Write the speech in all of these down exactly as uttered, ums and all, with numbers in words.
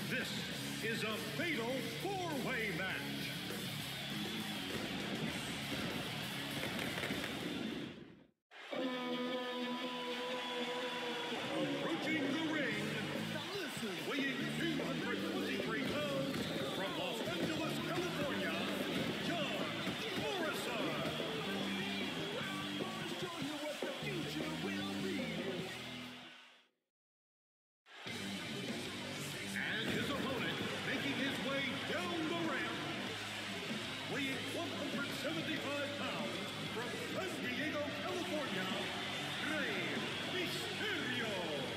This is a fatal four-way match. Approaching the ring, weighing two hundred twenty-three pounds, from Los Angeles, California, John Morrison. Show you what the future will be. And his opponent, making his way down the ramp, weighing one hundred seventy-five pounds, from San Diego, California, Rey Mysterio.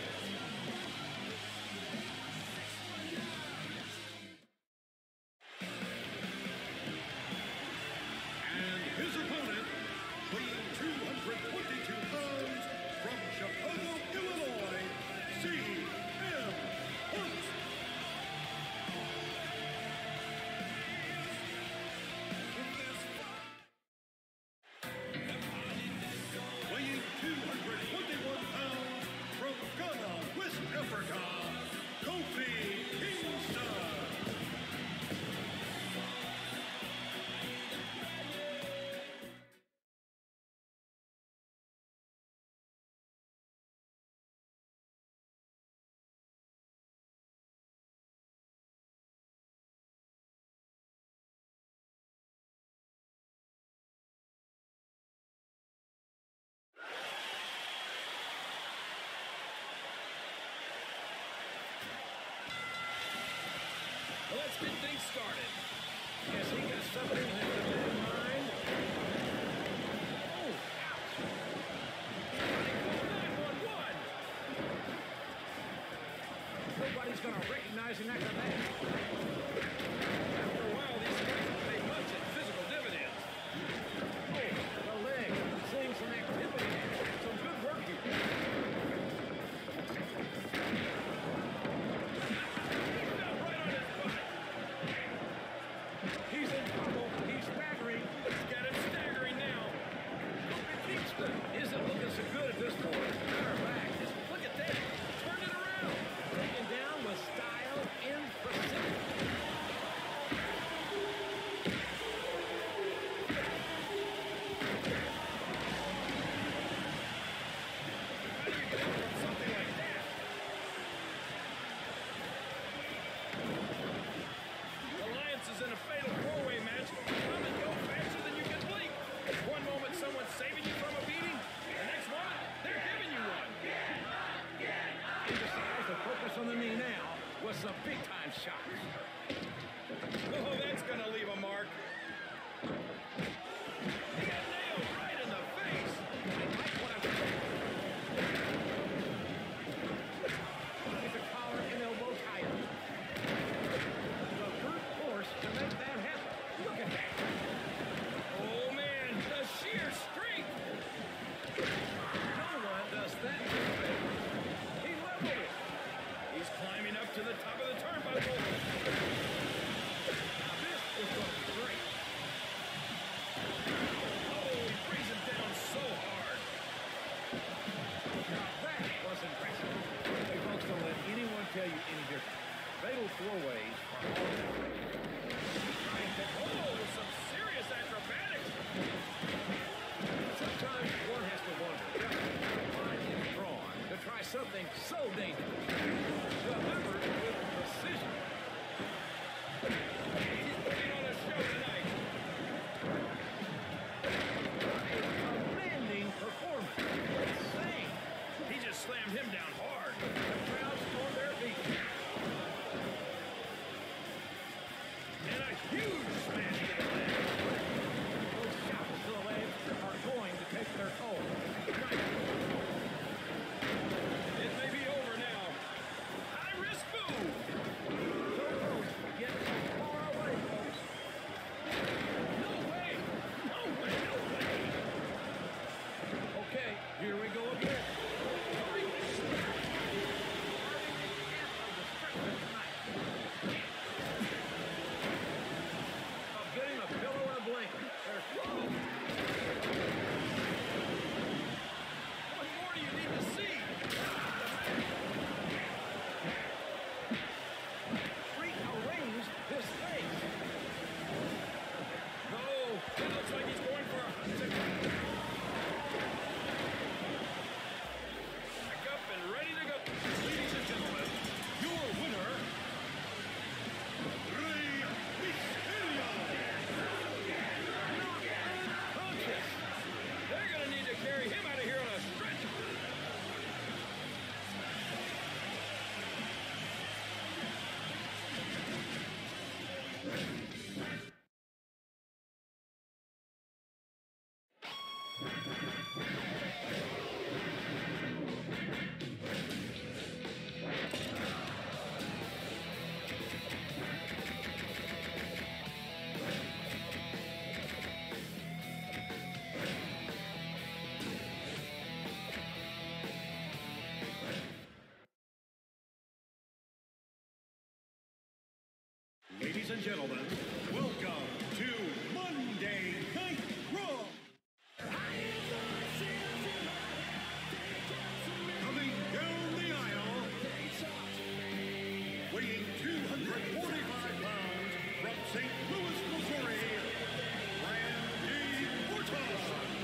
And his opponent, weighing two hundred twenty-two pounds, from Chicago, Illinois, C M Punk. Weighing two hundred twenty-one pounds, from Ghana, West Africa, Kofi Kingston. Let's get things started. Guess he got something in his mind. Oh, ouch. nine one one. Nobody's going to recognize him after that. After a while, these guys don't pay much in physical dividends. Oh, the leg. Seeing some activity. Some good work here. He's in trouble. He's staggering. He's got him staggering now. Kingston isn't looking so good at this point. Matter of fact, just look at that. Turned it around. Taken down with style and precision. How do you get from something like that? Alliance is in a fatal four-way match. Come and go faster than you can blink. One moment someone's saving you from a beating, the next moment they're giving you one. He decides to focus on the knee now with some big-time shots. Oh, that's going to leave a mark. He got nailed right in the face. I like what I'm saying. He's a collar and elbow tighter. The brute force to make that happen. Look at that. Oh, man, the sheer strength. No one does that to him. He leveled it. He's climbing up to the top of the turnbuckle. This is going to be great. Oh, he brings him down so hard. Now that was impressive. Hey, folks, don't let anyone tell you any different. Fatal four-ways are all oh, some serious acrobatics. Sometimes one has to wonder just how the line is drawn to try something so dangerous. Delivered with precision. He's putting on a show tonight. A commanding performance. Insane. He just slammed him down hard. The crowd's on their feet. And a huge smash to the leg. Those shots to the legs are going to take their toll. It may be over now. High risk move. Ladies and gentlemen, welcome to Monday Night Raw. Coming down the aisle, weighing two hundred forty-five pounds from Saint Louis, Missouri, Randy Orton.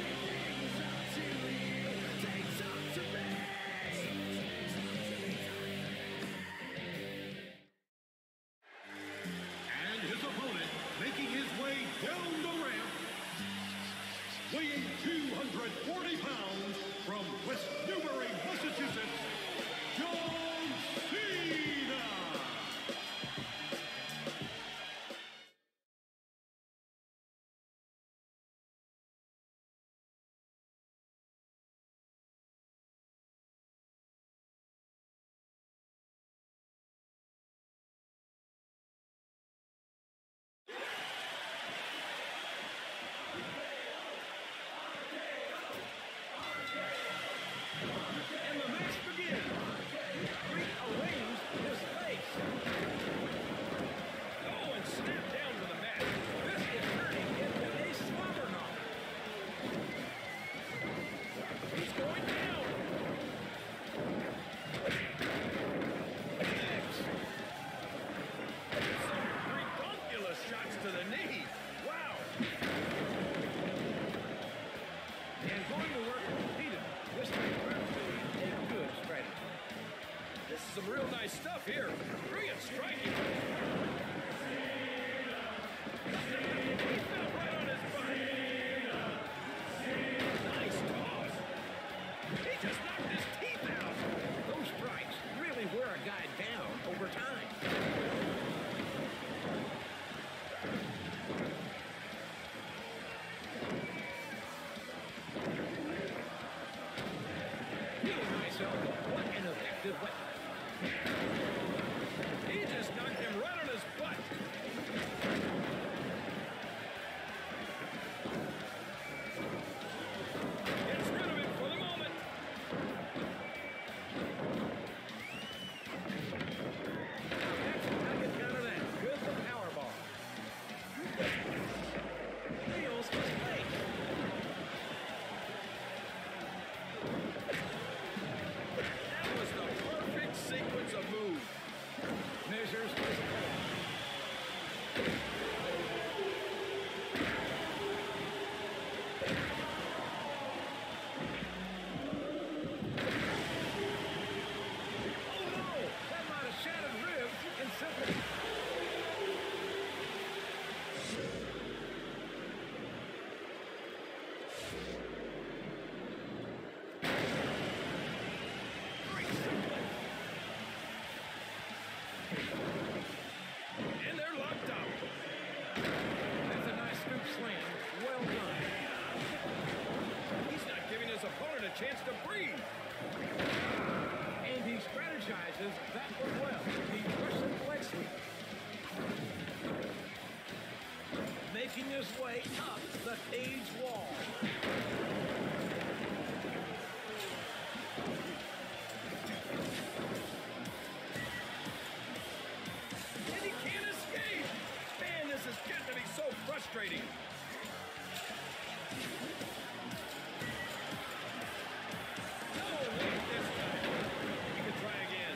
And his opponent, making his way down the ramp, weighing two hundred forty pounds from West Newbury, Massachusetts, John Cena. And the match begins. Rearrange his face. Oh, and snap down to the mat. This is turning into a slobber knock. He's going down. Next. Some redonkulous shots to the knee. Wow. And going to work repeatedly. This may prove to be a good strategy. This is some real nice stuff here. Brilliant striking. He fell right on his butt. Nice toss. He just knocked his teeth out. Those strikes really wear a guy down over time. Really nice elbow. What an effective weapon. He just knocked him right on his butt. Gets rid of it for the moment. That's how you counter that. Good for power bomb. Feels his face. That was the perfect sequence of moves. Measures his opponent. Oh no! That might have shattered ribs in simply. Great suplex. And they're locked up. That's a nice scoop slam. Well done. He's not giving his opponent a chance to breathe. And he strategizes that one well. The Russian leg sweep. Making his way up the cage wall. And he can't escape. Man, this is getting to be so frustrating. No, wait this time. He can try again.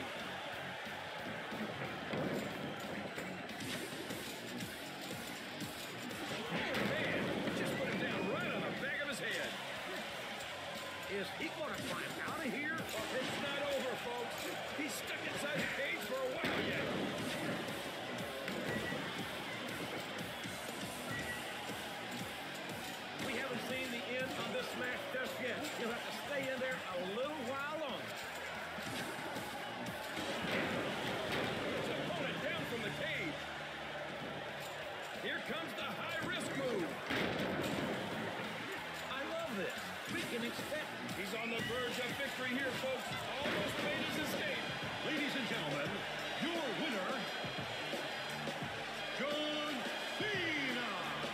Oh, man. Just put him down right on the back of his head. expect. He's on the verge of victory here, folks. Almost made his escape. Ladies and gentlemen, your winner, John Cena.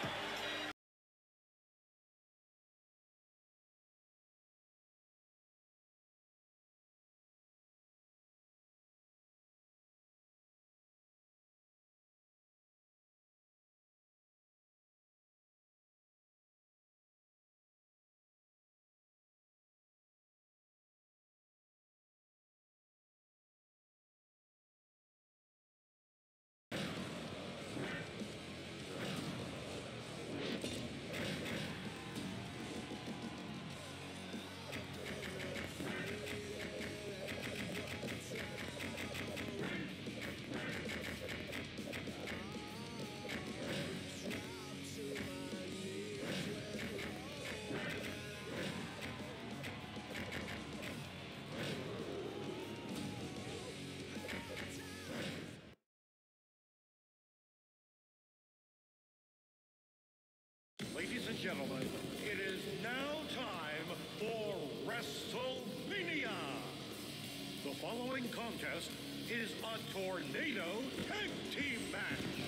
Ladies and gentlemen, it is now time for WrestleMania. The following contest is a tornado tag team match.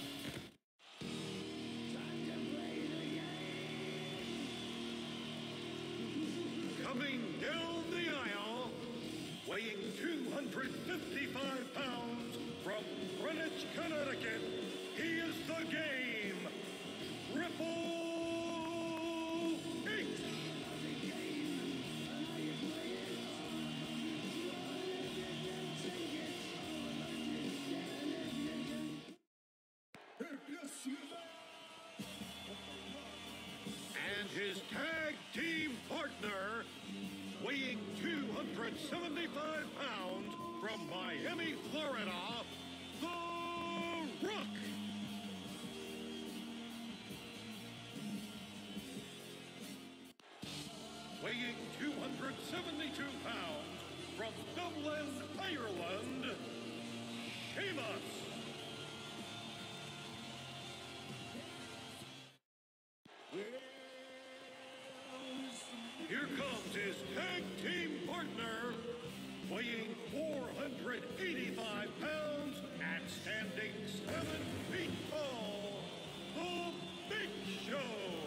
Coming down the aisle, weighing two hundred fifty-five pounds from Greenwich, Connecticut, he is the Game, Triple H. And his tag team partner, weighing two hundred seventy-five pounds from Miami, Florida, The Rock. Weighing two hundred seventy-two pounds from Dublin, Ireland, Sheamus. Here comes his tag team partner, weighing four hundred eighty-five pounds and standing seven feet tall, The Big Show.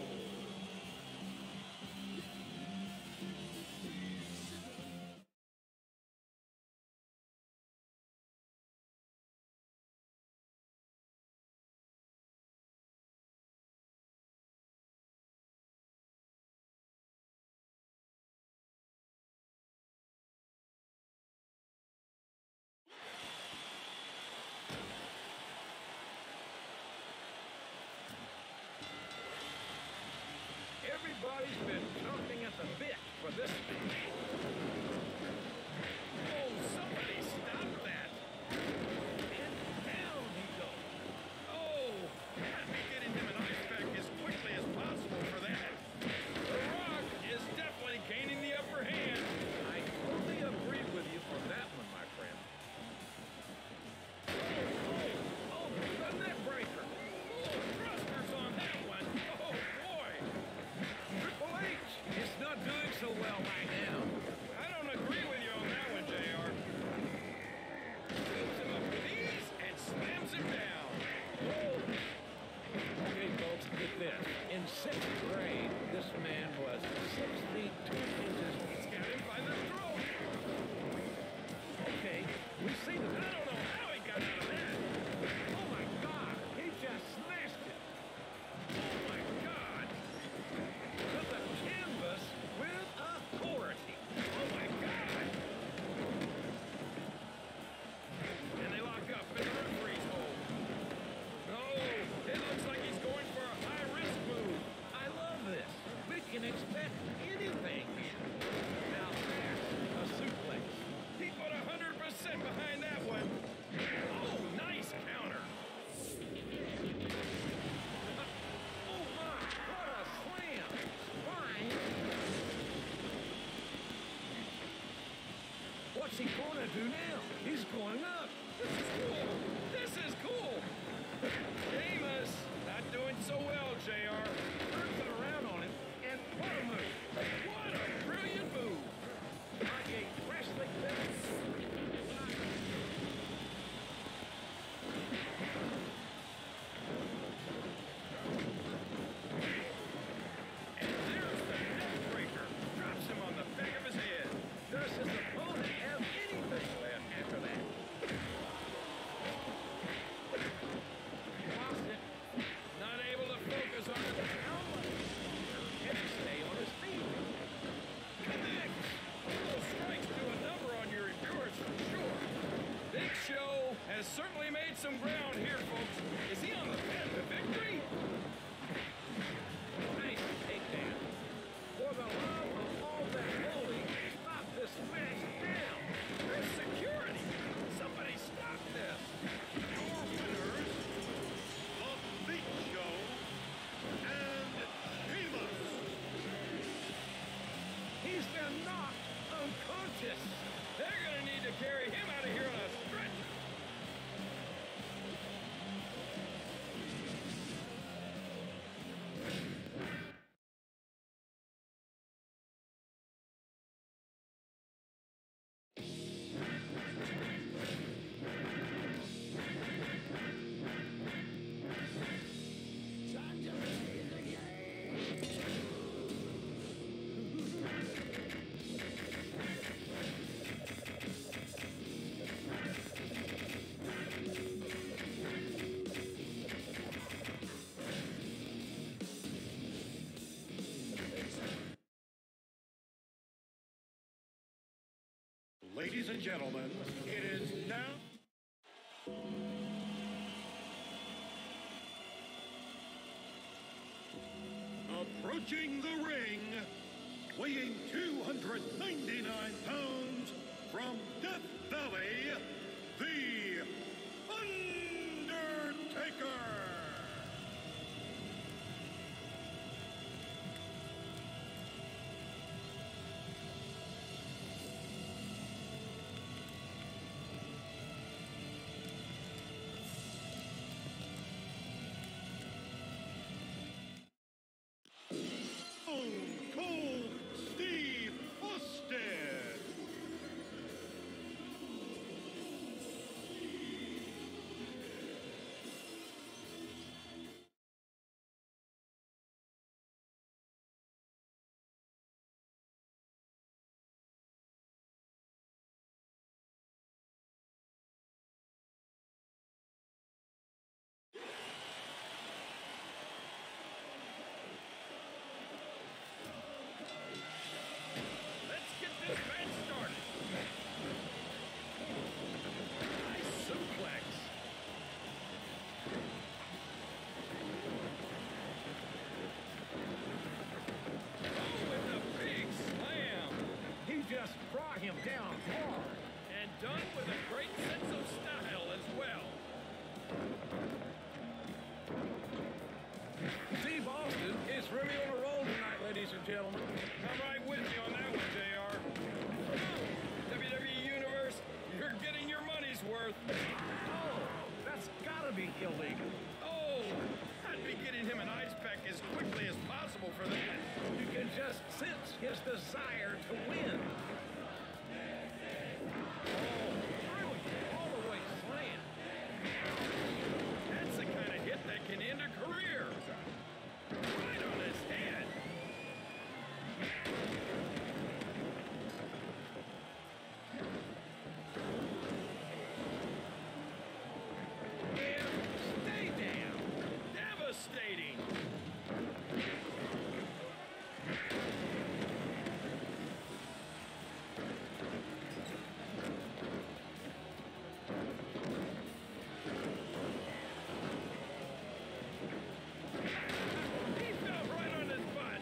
Everybody's been chomping at the bit for this match. Oh, somebody stop that. And down he goes. Oh, gotta be getting him an ice pack as quickly as possible for that. The Rock is definitely gaining the upper hand. I totally agree with you on that one, my friend. Oh, oh, oh, the neck breaker. Oh, thrusters on that one. Oh, boy. Triple H is not doing so well right now. I don't agree with you on that one, J R. Pulls him up with ease and slams him down. Oh. Okay, folks, get this. In sixth grade, this man was six feet two inches. He's got him by the throat. Okay, we see the... I don't know how he got out of that. Oh, my God. He just smashed it. Oh, my God. To the canvas with authority. Oh, my God. And they lock up in the referee's hold. No, it looks like he's going for a high-risk move. I love this. We can expect anything here. Now there's a suplex. He put one hundred percent behind that one. Oh, nice counter. Oh, my. What a slam. Spine. What's he going to do now? He's going up. This is cool. This is cool. Sheamus not doing so well, J R. Turns it around on him. And what a move. What a has certainly made some ground here, folks. Is he on the path to victory? Nice takedown. For the love of all that's holy, stop this mess now. There's security. Somebody stop this. Your winners, The Big Show and Sheamus. He's been knocked unconscious. They're gonna need to carry him out of here on a stretcher. Ladies and gentlemen, it is now... Approaching the ring, weighing two hundred ninety-nine pounds, from Death Valley, The Undertaker! Stone Cold Steve Austin! Let's get this match started. Nice suplex. Oh, with the big slam. He just brought him down hard. And done with a great sense of style as well. Steve Austin is really on a roll tonight, ladies and gentlemen. I'm right with you on that one, J R. W W E Universe, you're getting your money's worth. Oh, that's gotta be illegal. Oh, I'd be getting him an ice pack as quickly as possible for that. You can just sense his desire to win. Oh, brilliant all-the-way slam. That's the kind of hit that can end a career. Right on his head. And stay down. Devastating. He fell right on his butt.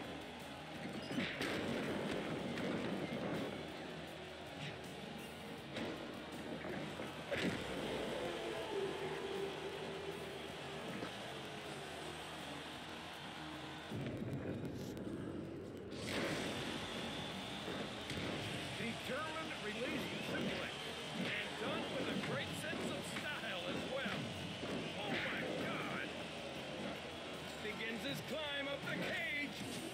Determined release suplex. And done with a great sense of style as well. Oh my God. Begins his climb up the cage.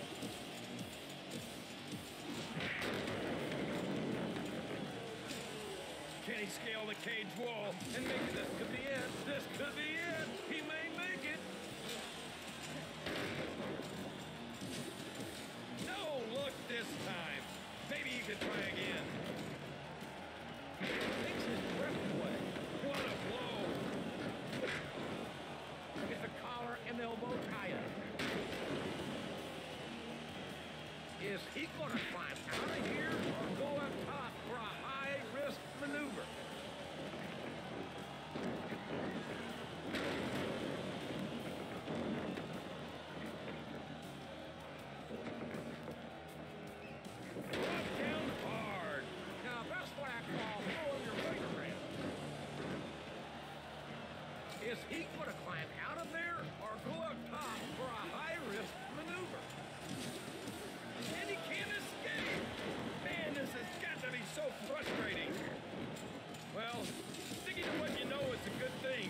Can he scale the cage wall and make This this? could be it. This could be it. He may make it. No look this time. Maybe he could try again. Takes his breath away. What a blow. Get the collar and elbow tie up. Is he going to climb out of here or go up top for a high-risk maneuver? Is he going to climb out of there or go up top for a high-risk maneuver? And he can't escape! Man, this has got to be so frustrating. Well, sticking to what you know is a good thing.